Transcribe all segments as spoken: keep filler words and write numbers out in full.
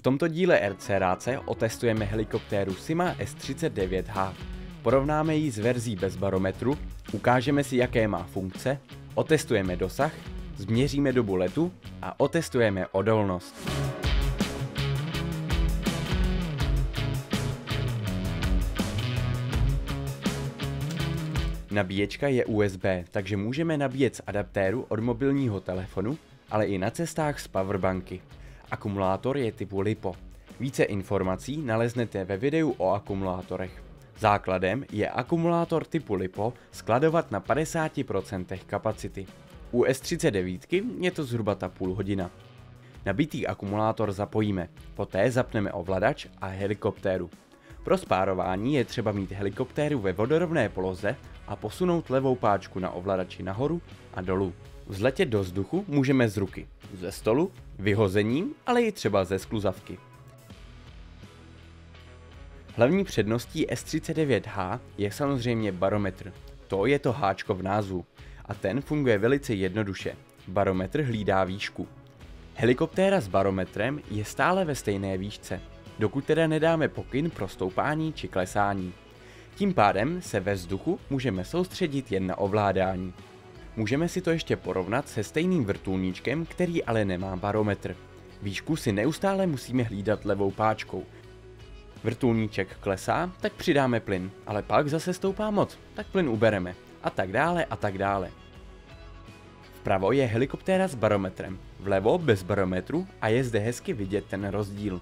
tomto díle RCráce otestujeme helikoptéru Sima S třicet devět H. Porovnáme ji s verzí bez barometru, ukážeme si, jaké má funkce, otestujeme dosah, změříme dobu letu a otestujeme odolnost. Nabíječka je U S B, takže můžeme nabíjet z adaptéru od mobilního telefonu, ale i na cestách z powerbanky. Akumulátor je typu LiPo. Více informací naleznete ve videu o akumulátorech. Základem je akumulátor typu LiPo skladovat na padesát procent kapacity. U S třicet devět je to zhruba ta půl hodina. Nabitý akumulátor zapojíme, poté zapneme ovladač a helikoptéru. Pro spárování je třeba mít helikoptéru ve vodorovné poloze a posunout levou páčku na ovladači nahoru a dolů. Vzletět do vzduchu můžeme z ruky, ze stolu, vyhozením, ale i třeba ze skluzavky. Hlavní předností S třicet devět H je samozřejmě barometr. To je to háčko v názvu. A ten funguje velice jednoduše. Barometr hlídá výšku. Helikoptéra s barometrem je stále ve stejné výšce, dokud teda nedáme pokyn pro stoupání či klesání. Tím pádem se ve vzduchu můžeme soustředit jen na ovládání. Můžeme si to ještě porovnat se stejným vrtulníčkem, který ale nemá barometr. Výšku si neustále musíme hlídat levou páčkou. Vrtulníček klesá, tak přidáme plyn, ale pak zase stoupá moc, tak plyn ubereme. A tak dále a tak dále. Vpravo je helikoptéra s barometrem, vlevo bez barometru a je zde hezky vidět ten rozdíl.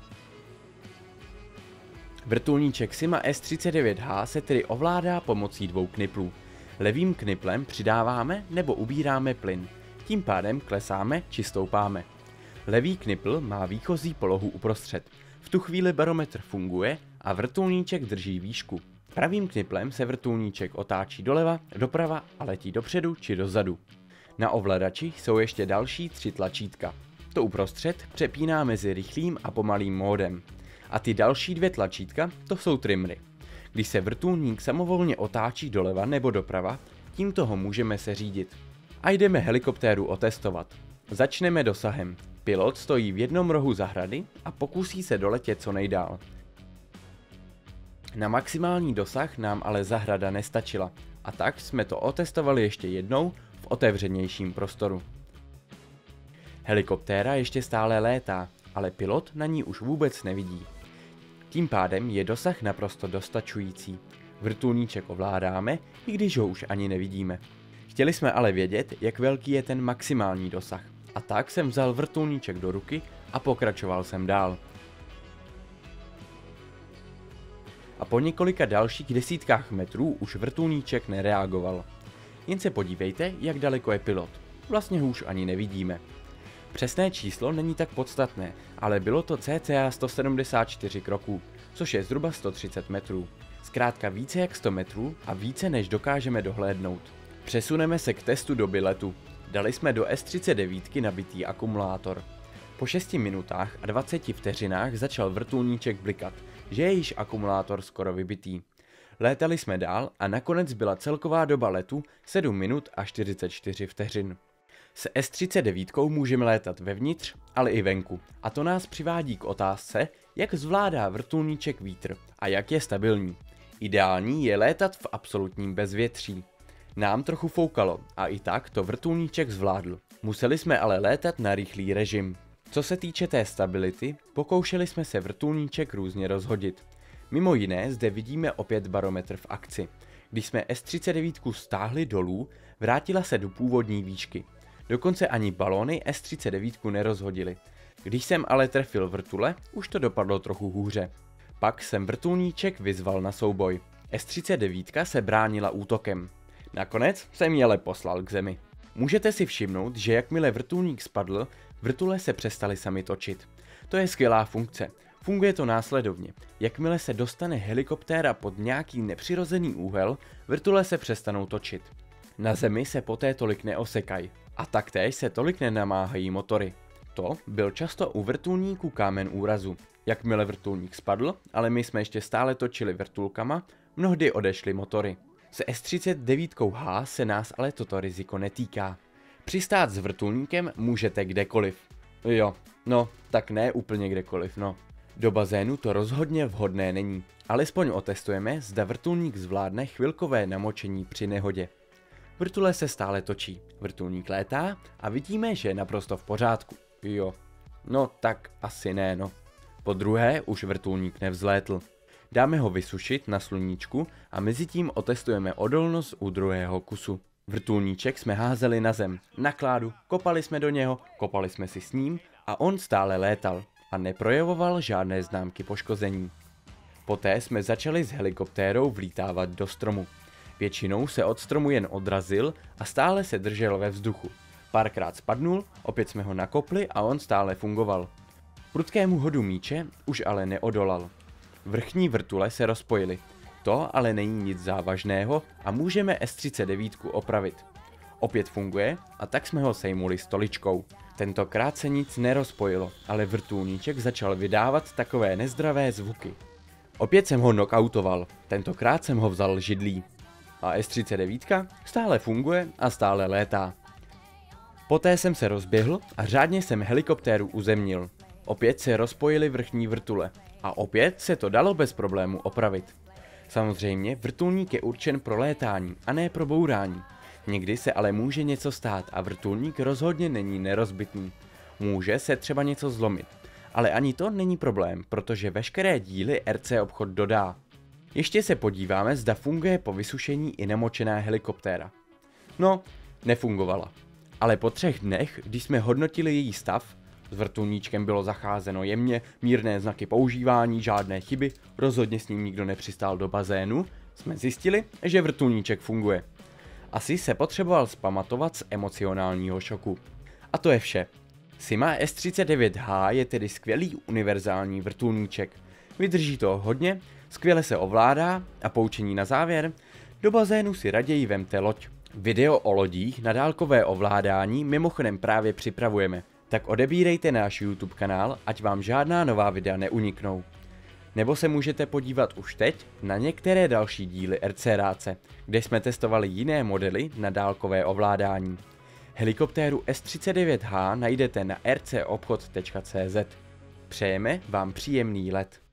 Vrtulníček Sima S třicet devět H se tedy ovládá pomocí dvou kniplů. Levým kniplem přidáváme nebo ubíráme plyn, tím pádem klesáme či stoupáme. Levý knipl má výchozí polohu uprostřed. V tu chvíli barometr funguje a vrtulníček drží výšku. Pravým kniplem se vrtulníček otáčí doleva, doprava a letí dopředu či dozadu. Na ovladači jsou ještě další tři tlačítka. To uprostřed přepíná mezi rychlým a pomalým módem. A ty další dvě tlačítka, to jsou trimry. Když se vrtulník samovolně otáčí doleva nebo doprava, tímto ho můžeme seřídit. A jdeme helikoptéru otestovat. Začneme dosahem. Pilot stojí v jednom rohu zahrady a pokusí se doletět co nejdál. Na maximální dosah nám ale zahrada nestačila a tak jsme to otestovali ještě jednou v otevřenějším prostoru. Helikoptéra ještě stále létá, ale pilot na ní už vůbec nevidí. Tím pádem je dosah naprosto dostačující. Vrtulníček ovládáme, i když ho už ani nevidíme. Chtěli jsme ale vědět, jak velký je ten maximální dosah, a tak jsem vzal vrtulníček do ruky a pokračoval jsem dál. A po několika dalších desítkách metrů už vrtulníček nereagoval. Jen se podívejte, jak daleko je pilot. Vlastně ho už ani nevidíme. Přesné číslo není tak podstatné, ale bylo to cca sto sedmdesát čtyři kroků, což je zhruba sto třicet metrů. Zkrátka více jak sto metrů a více než dokážeme dohlédnout. Přesuneme se k testu doby letu. Dali jsme do S třicet devět nabitý akumulátor. Po šesti minutách a dvaceti vteřinách začal vrtulníček blikat, že je již akumulátor skoro vybitý. Létali jsme dál a nakonec byla celková doba letu sedm minut a čtyřicet čtyři vteřin. S S třicet devět můžeme létat vevnitř, ale i venku. A to nás přivádí k otázce, jak zvládá vrtulníček vítr a jak je stabilní. Ideální je létat v absolutním bezvětří. Nám trochu foukalo a i tak to vrtulníček zvládl. Museli jsme ale létat na rychlý režim. Co se týče té stability, pokoušeli jsme se vrtulníček různě rozhodit. Mimo jiné zde vidíme opět barometr v akci. Když jsme S třicet devět stáhli dolů, vrátila se do původní výšky. Dokonce ani balóny S třicet devět nerozhodily. Když jsem ale trefil vrtule, už to dopadlo trochu hůře. Pak jsem vrtulníček vyzval na souboj. S třicet devět se bránila útokem. Nakonec jsem ji ale poslal k zemi. Můžete si všimnout, že jakmile vrtulník spadl, vrtule se přestaly sami točit. To je skvělá funkce. Funguje to následovně. Jakmile se dostane helikoptéra pod nějaký nepřirozený úhel, vrtule se přestanou točit. Na zemi se poté tolik neosekají a taktéž se tolik nenamáhají motory. To byl často u vrtulníků kámen úrazu. Jakmile vrtulník spadl, ale my jsme ještě stále točili vrtulkama, mnohdy odešly motory. S S třicet devět H se nás ale toto riziko netýká. Přistát s vrtulníkem můžete kdekoliv. Jo, no, tak ne úplně kdekoliv, no. Do bazénu to rozhodně vhodné není, alespoň otestujeme, zda vrtulník zvládne chvilkové namočení při nehodě. Vrtule se stále točí, vrtulník létá a vidíme, že je naprosto v pořádku. Jo, no tak asi ne no. Po druhé už vrtulník nevzlétl. Dáme ho vysušit na sluníčku a mezitím otestujeme odolnost u druhého kusu. Vrtulníček jsme házeli na zem, na kládu, kopali jsme do něho, kopali jsme si s ním a on stále létal a neprojevoval žádné známky poškození. Poté jsme začali s helikoptérou vlítávat do stromu. Většinou se od stromu jen odrazil a stále se držel ve vzduchu. Párkrát spadnul, opět jsme ho nakopli a on stále fungoval. Prudkému hodu míče už ale neodolal. Vrchní vrtule se rozpojily. To ale není nic závažného a můžeme S třicet devět opravit. Opět funguje a tak jsme ho sejmuli stoličkou. Tentokrát se nic nerozpojilo, ale vrtulníček začal vydávat takové nezdravé zvuky. Opět jsem ho knockoutoval, tentokrát jsem ho vzal židlí. A S třicet devět stále funguje a stále létá. Poté jsem se rozběhl a řádně jsem helikoptéru uzemnil. Opět se rozpojily vrchní vrtule a opět se to dalo bez problému opravit. Samozřejmě vrtulník je určen pro létání a ne pro bourání. Někdy se ale může něco stát a vrtulník rozhodně není nerozbitný. Může se třeba něco zlomit, ale ani to není problém, protože veškeré díly R C obchod dodá. Ještě se podíváme, zda funguje po vysušení i namočená helikoptéra. No, nefungovala. Ale po třech dnech, když jsme hodnotili její stav, s vrtulníčkem bylo zacházeno jemně, mírné znaky používání, žádné chyby, rozhodně s ním nikdo nepřistál do bazénu, jsme zjistili, že vrtulníček funguje. Asi se potřeboval zpamatovat z emocionálního šoku. A to je vše. Sima S třicet devět H je tedy skvělý univerzální vrtulníček. Vydrží to hodně, skvěle se ovládá a poučení na závěr, do bazénu si raději vemte loď. Video o lodích na dálkové ovládání mimochodem právě připravujeme, tak odebírejte náš YouTube kanál, ať vám žádná nová videa neuniknou. Nebo se můžete podívat už teď na některé další díly RCráce, kde jsme testovali jiné modely na dálkové ovládání. Helikoptéru S třicet devět H najdete na r c obchod tečka c z. Přejeme vám příjemný let.